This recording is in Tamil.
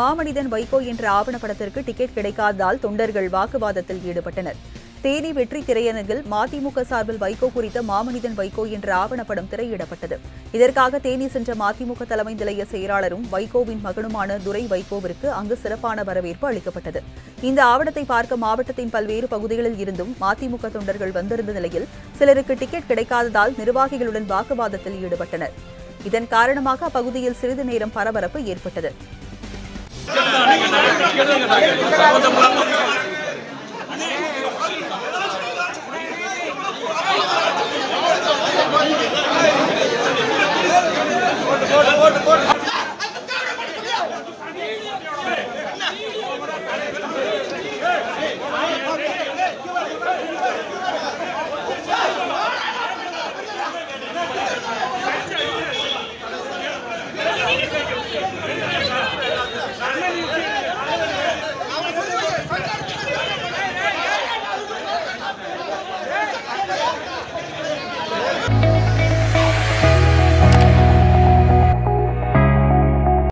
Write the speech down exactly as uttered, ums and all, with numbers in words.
மாமனிதன் வைகோ என்ற ஆவணப்படத்திற்கு டிக்கெட் கிடைக்காததால் தொண்டர்கள் வாக்குவாதத்தில் ஈடுபட்டனர். தேனி வெற்றி திரையரங்கில் மதிமுக சார்பில் வைகோ குறித்த மாமனிதன் வைகோ என்ற ஆவணப்படம் திரையிடப்பட்டது. இதற்காக தேனி சென்ற மதிமுக தலைமை நிலைய செயலாளரும் வைகோவின் மகனுமான துரை வைகோவிற்கு அங்கு சிறப்பான வரவேற்பு அளிக்கப்பட்டது. இந்த ஆவணத்தை பார்க்க மாவட்டத்தின் பல்வேறு பகுதிகளில் இருந்தும் மதிமுக தொண்டர்கள் வந்திருந்த நிலையில் சிலருக்கு டிக்கெட் கிடைக்காததால் நிர்வாகிகளுடன் வாக்குவாதத்தில் ஈடுபட்டனர். இதன் காரணமாக அப்பகுதியில் சிறிது நேரம் பரபரப்பு ஏற்பட்டது. Vote, vote, vote.